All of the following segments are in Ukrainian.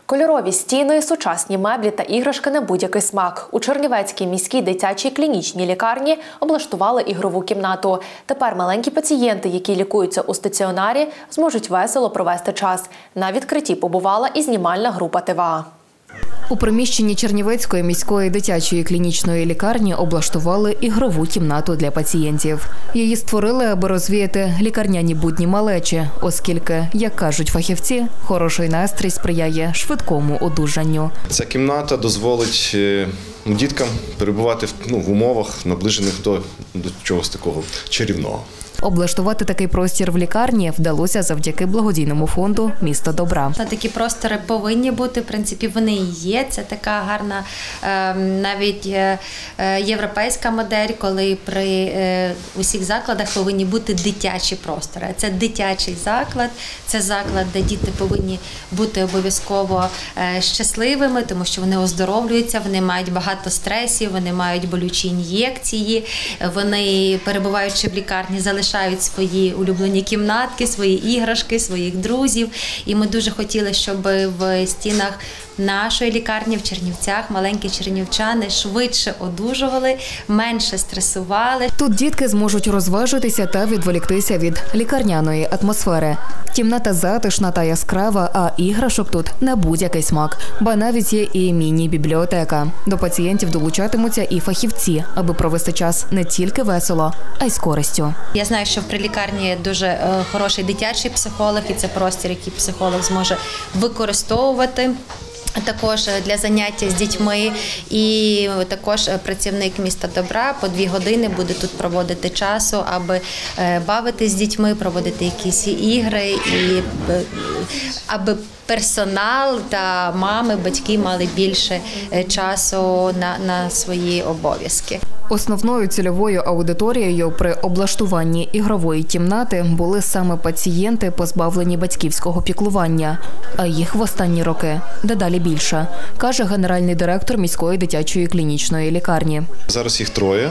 Кольорові стіни, сучасні меблі та іграшки на будь-який смак. У Чернівецькій міській дитячій клінічній лікарні облаштували ігрову кімнату. Тепер маленькі пацієнти, які лікуються у стаціонарі, зможуть весело провести час. На відкритті побувала і знімальна група ТВА. У приміщенні Чернівецької міської дитячої клінічної лікарні облаштували ігрову кімнату для пацієнтів. Її створили, аби розвіяти лікарняні будні малечі, оскільки, як кажуть фахівці, хороший настрій сприяє швидкому одужанню. Ця кімната дозволить діткам перебувати в умовах, наближених до чогось такого чарівного. Облаштувати такий простір в лікарні вдалося завдяки благодійному фонду «Місто добра». Такі простори повинні бути, в принципі, вони і є. Це така гарна навіть європейська модель, коли при усіх закладах повинні бути дитячі простори. Це дитячий заклад, це заклад, де діти повинні бути обов'язково щасливими, тому що вони оздоровлюються, вони мають багато стресів, вони мають болючі ін'єкції, вони, перебуваючи в лікарні, залишають свої улюблені кімнатки, свої іграшки, своїх друзів. І ми дуже хотіли, щоб в стінах нашої лікарні в Чернівцях маленькі чернівчани швидше одужували, менше стресували. Тут дітки зможуть розважитися та відволіктися від лікарняної атмосфери. Кімната затишна та яскрава, а іграшок тут на будь-який смак. Ба навіть є і міні-бібліотека. До пацієнтів долучатимуться і фахівці, аби провести час не тільки весело, а й з користю. Я знаю, що при лікарні дуже хороший дитячий психолог, і це простір, який психолог зможе використовувати. Також для заняття з дітьми, і також працівник «Міста добра» по 2 години буде тут проводити часу, аби бавитись з дітьми, проводити якісь ігри, і аби персонал та мами, батьки мали більше часу на свої обов'язки. Основною цільовою аудиторією при облаштуванні ігрової кімнати були саме пацієнти, позбавлені батьківського піклування. А їх в останні роки дедалі більше, каже генеральний директор міської дитячої клінічної лікарні. Зараз їх 3.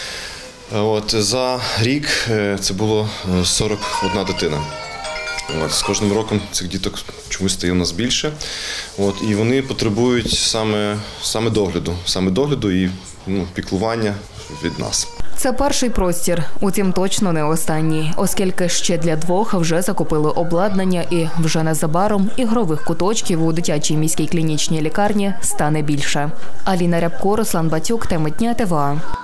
За рік це було 41 дитина. З кожним роком цих діток чомусь стає у нас більше. І вони потребують саме догляду і піклування від нас. Це перший простір, утім точно не останній, оскільки ще для 2 вже закупили обладнання і вже незабаром ігрових куточків у дитячій міській клінічній лікарні стане більше. Аліна Рябко, Руслан Батюк, теми дня ТВА.